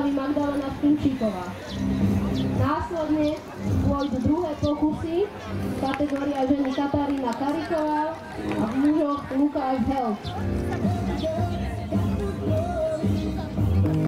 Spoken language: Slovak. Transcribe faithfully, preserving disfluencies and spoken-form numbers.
pani Magdalena Štimčíková. Následne pôjdu druhé pokusy, kategória ženy Katarína Kariková a v mužoch Lukáš Held.